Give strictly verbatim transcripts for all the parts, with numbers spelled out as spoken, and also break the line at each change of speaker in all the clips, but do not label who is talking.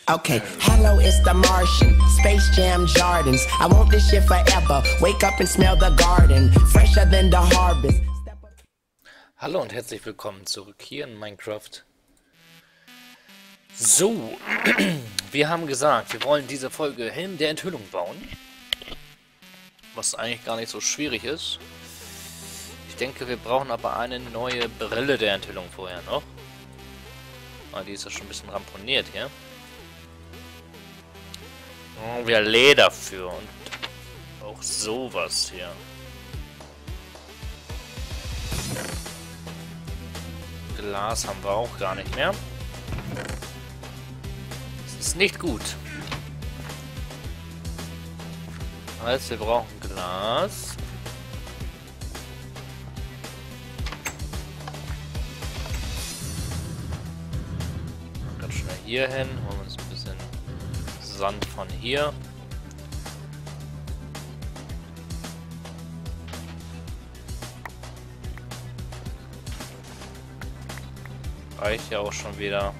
Okay, hello, it's the Martian, Space Jam Jardins. I want this shit forever. Wake up and smell the garden, fresher than the harvest.
Hallo und herzlich willkommen zurück hier in Minecraft. So, wir haben gesagt, wir wollen diese Folge Helm der Enthüllung bauen. Was eigentlich gar nicht so schwierig ist. Ich denke, wir brauchen aber eine neue Brille der Enthüllung vorher noch. Ah, die ist ja schon ein bisschen ramponiert hier. Oh, wir Leder für und auch sowas hier. Glas haben wir auch gar nicht mehr. Das ist nicht gut. Also wir brauchen Glas. Ganz schnell hier hin. Holen wir uns ein bisschen Sand von hier. Reicht ja auch schon wieder.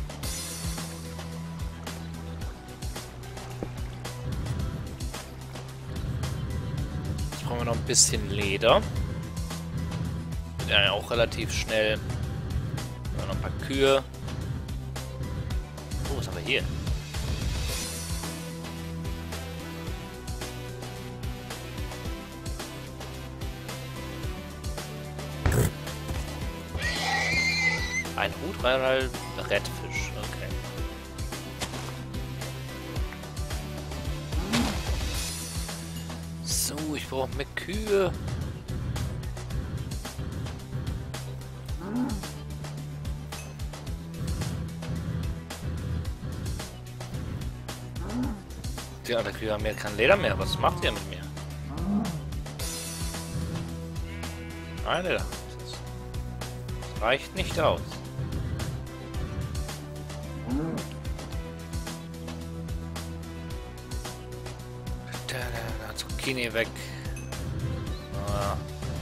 Jetzt brauchen wir noch ein bisschen Leder. Wird ja auch relativ schnell. Noch ein paar Kühe. Oh, was haben wir hier? Ein Hutreiter Rettfisch, okay. So, ich brauche mehr Kühe. Die andere Kühe haben ja kein Leder mehr. Was macht ihr mit mir? Nein, Leder. Das reicht nicht aus. Zucchini weg. Ah.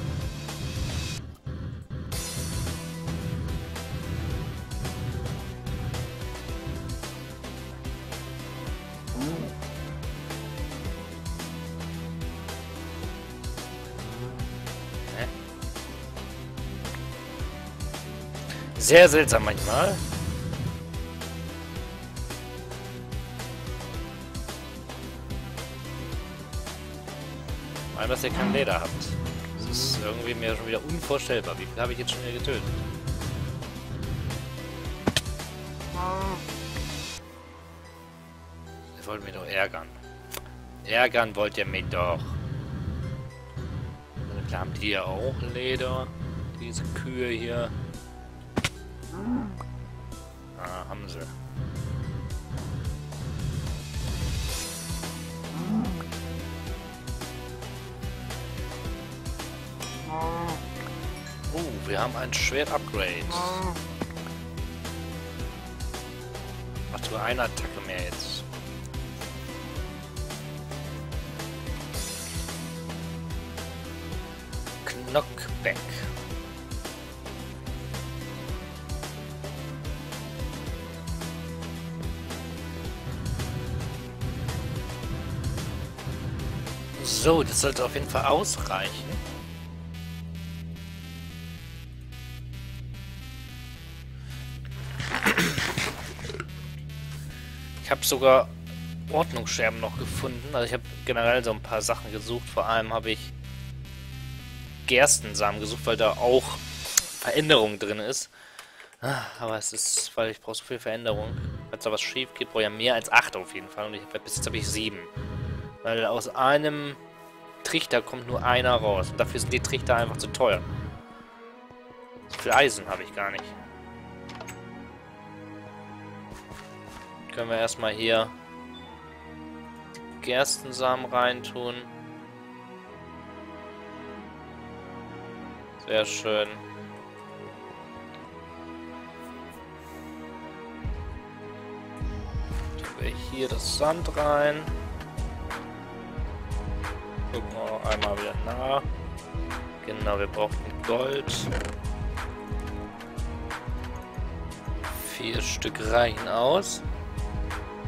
Hä? Sehr seltsam manchmal. Dass ihr kein Leder habt. Das ist irgendwie mir schon wieder unvorstellbar. Wie viel habe ich jetzt schon wieder getötet? Ihr wollt mich doch ärgern. Ärgern wollt ihr mich doch. Da haben die ja auch Leder. Diese Kühe hier. Ah, haben sie. Oh, wir haben ein Schwert-Upgrade. Macht nur eine Attacke mehr jetzt. Knockback. So, das sollte auf jeden Fall ausreichen. Ich habe sogar Ordnungsscherben noch gefunden. Also ich habe generell so ein paar Sachen gesucht. Vor allem habe ich Gerstensamen gesucht, weil da auch Veränderung drin ist. Aber es ist, weil ich brauche so viel Veränderung. Falls da was schief geht, brauche ich ja mehr als acht auf jeden Fall. Und ich hab, bis jetzt habe ich sieben. Weil aus einem Trichter kommt nur einer raus. Und dafür sind die Trichter einfach zu teuer. So viel Eisen habe ich gar nicht. Können wir erstmal hier Gerstensamen reintun. Sehr schön. Tun wir hier das Sand rein. Gucken wir einmal wieder nach. Genau, wir brauchen Gold. Vier Stück reichen aus.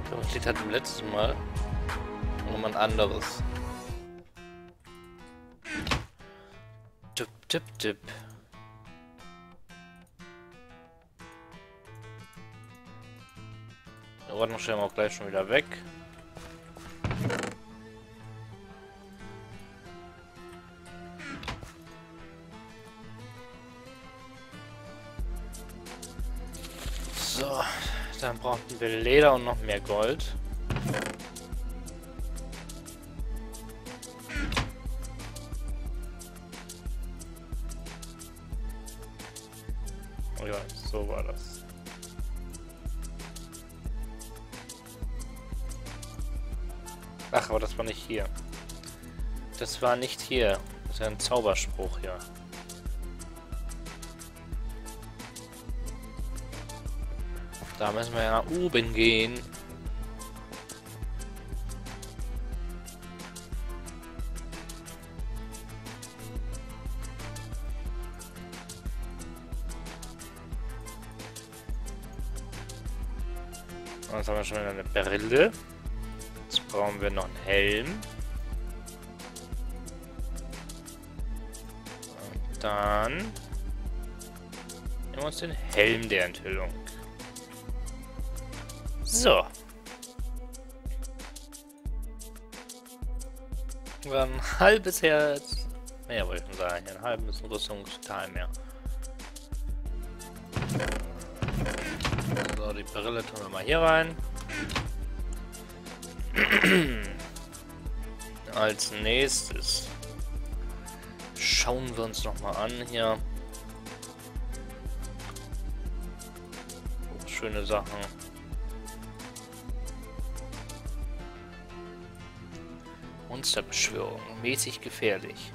Das Lied hatten wir letztes Mal. Nochmal ein anderes. Tipp, tipp, tipp. Die Ordnung stellen wir auch gleich schon wieder weg. So, dann brauchen wir Leder und noch mehr Gold. Oh ja, so war das. Ach, aber das war nicht hier. Das war nicht hier. Das ist ja ein Zauberspruch, ja. Da müssen wir ja nach oben gehen. Jetzt haben wir schon wieder eine Brille. Jetzt brauchen wir noch einen Helm. Und dann nehmen wir uns den Helm der Enthüllung. So. Ein halbes Herz. Naja, wollte ich schon sagen. Ein halbes Rüstungsteil mehr. So, die Brille tun wir mal hier rein. Als nächstes schauen wir uns noch mal an hier. Oh, schöne Sachen. Monsterbeschwörung, mäßig gefährlich.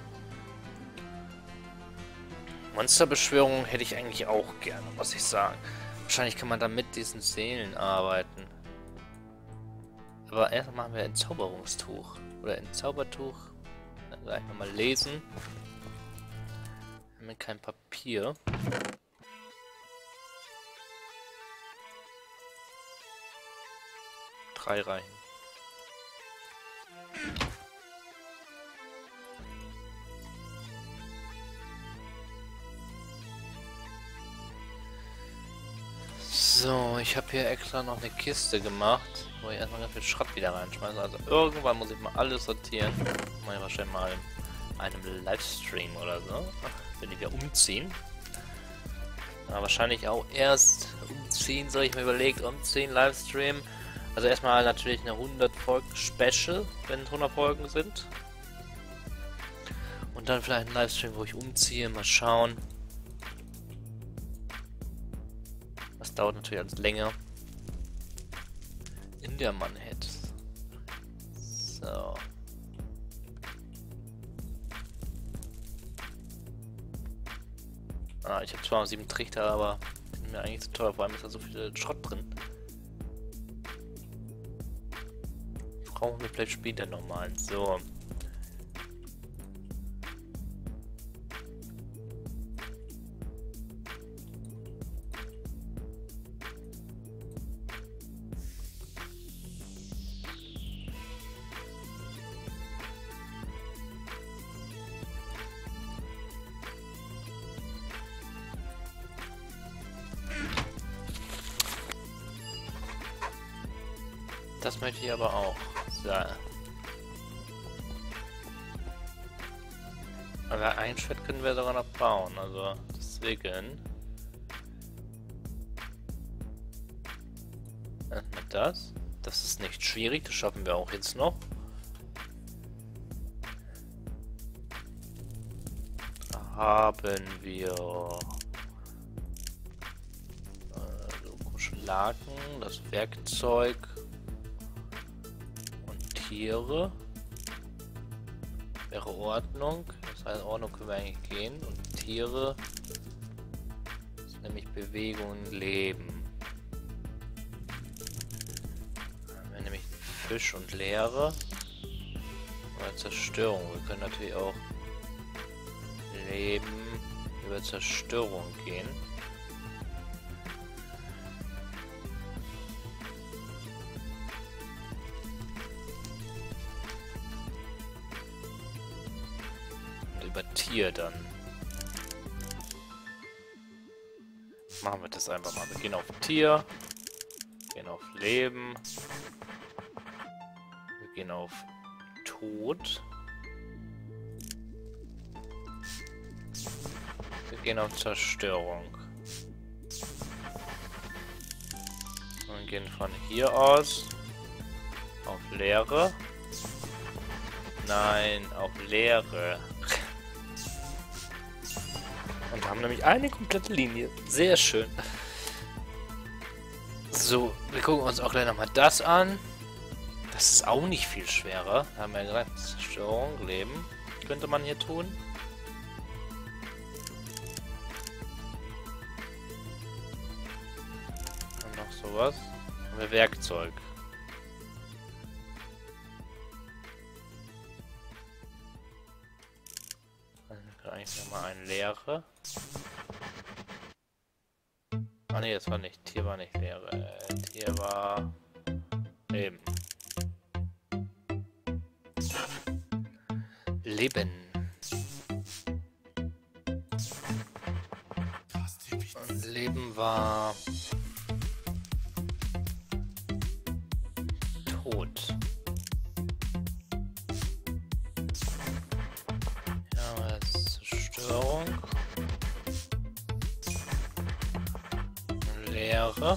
Monsterbeschwörung hätte ich eigentlich auch gerne, muss ich sagen. Wahrscheinlich kann man da mit diesen Seelen arbeiten. Aber erst machen wir ein Zauberungstuch. Oder ein Zaubertuch. Dann gleich nochmal lesen. Wir haben kein Papier. Drei Reihen. So, ich habe hier extra noch eine Kiste gemacht, wo ich erstmal ganz viel Schrott wieder reinschmeiße. Also irgendwann muss ich mal alles sortieren. Mal wahrscheinlich mal in einem Livestream oder so, wenn die wieder umziehen. Ja, wahrscheinlich auch erst umziehen, soll ich mir überlegt, umziehen, Livestream. Also erstmal natürlich eine hundert Folgen Special, wenn es hundert Folgen sind. Und dann vielleicht ein Livestream, wo ich umziehe, mal schauen. Das dauert natürlich alles länger. In der Manhead. So. Ah, ich habe zwar noch sieben Trichter, aber sind mir eigentlich zu teuer, vor allem ist da so viel Schrott drin. Brauchen wir vielleicht später nochmal. So. Das möchte ich aber auch. So. Aber ein Schwert können wir sogar noch bauen, also deswegen. Erstmal das. Das ist nicht schwierig, das schaffen wir auch jetzt noch. Da haben wir äh, so Kuschellaken, das Werkzeug. Tiere wäre Ordnung, das heißt Ordnung können wir eigentlich gehen und Tiere ist nämlich Bewegung und Leben. Dann haben wir nämlich Fisch und Leere oder Zerstörung. Wir können natürlich auch Leben über Zerstörung gehen. über Tier dann. Machen wir das einfach mal. Wir gehen auf Tier. Gehen auf Leben. Wir gehen auf Tod. Wir gehen auf Zerstörung. Und gehen von hier aus auf Leere. Nein, auf Leere. Und haben nämlich eine komplette Linie. Sehr schön. So, wir gucken uns auch gleich nochmal das an. Das ist auch nicht viel schwerer. Da haben wir ja gesagt, Zerstörung, Leben könnte man hier tun. Und noch sowas. Haben wir Werkzeug. Dann kann eigentlich nochmal ein Leere. Ah ne, das war nicht. Tier war nicht Leere. Äh, Tier war Leben. Leben. Und Leben war Tod. Ja, das ist Zerstörung. Leere.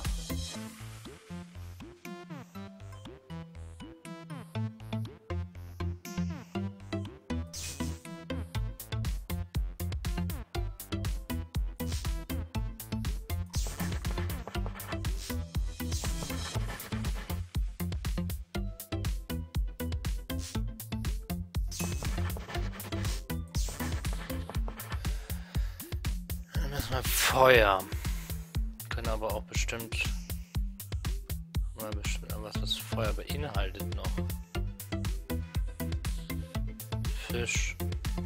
Dann müssen wir Feuer. Können aber auch bestimmt mal bestimmt was, was Feuer beinhaltet noch. Fisch.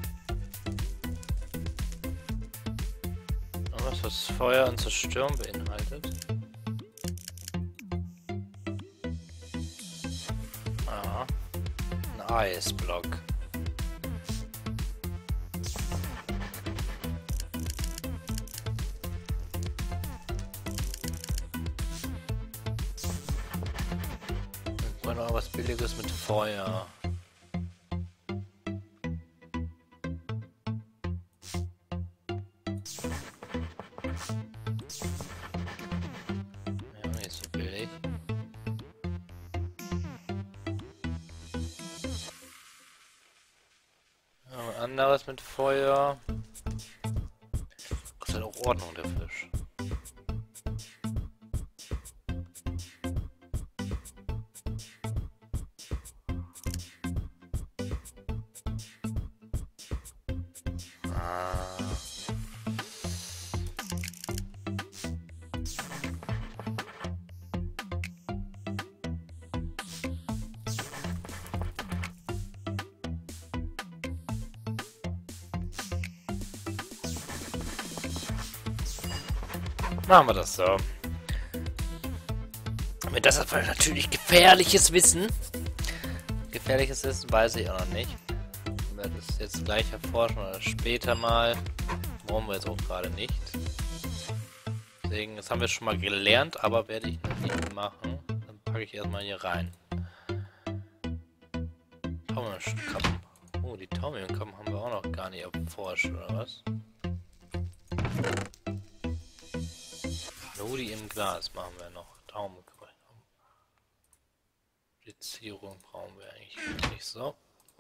Und was, was Feuer und Zerstörung beinhaltet. Aha. Ein Eisblock. Noch was Billiges mit Feuer. Ja, nicht so billig. Ja, was anderes mit Feuer. Kostet auch Ordnung, der Fisch. Machen wir das so. Damit das ist natürlich gefährliches Wissen. Gefährliches Wissen weiß ich auch noch nicht. Ich werde es jetzt gleich erforschen oder später mal. Brauchen wir jetzt auch gerade nicht. Deswegen, das haben wir schon mal gelernt, aber werde ich noch nicht machen. Dann packe ich erstmal hier rein. Taumiumkappen. Oh, die Taumiumkappen haben wir auch noch gar nicht erforscht, oder was? Nodi im Glas machen wir noch. Daumen. Platzierung brauchen wir eigentlich nicht so.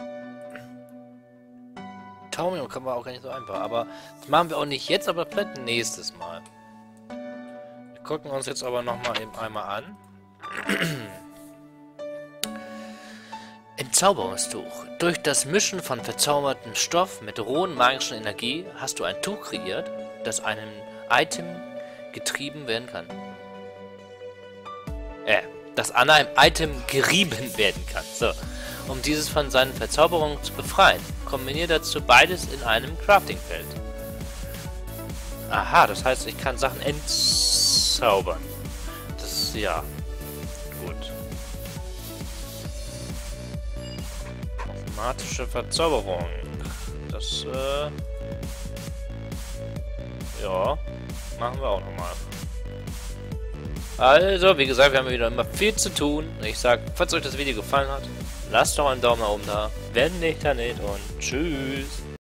Taumium kann man auch gar nicht so einfach. Aber das machen wir auch nicht jetzt, aber vielleicht nächstes Mal. Wir gucken uns jetzt aber nochmal eben einmal an. Im Zauberungstuch. Durch das Mischen von verzaubertem Stoff mit rohen magischen Energie hast du ein Tuch kreiert, das einem Item getrieben werden kann. Äh, das an einem Item gerieben werden kann. So. Um dieses von seinen Verzauberungen zu befreien, kombiniere dazu beides in einem Crafting-Feld. Aha, das heißt, ich kann Sachen entzaubern. Das ist, ja, gut. Automatische Verzauberung. Das Das, äh... ja, machen wir auch nochmal. Also, wie gesagt, wir haben wieder immer viel zu tun. Ich sag, falls euch das Video gefallen hat, lasst doch einen Daumen nach oben da. Wenn nicht, dann nicht und tschüss.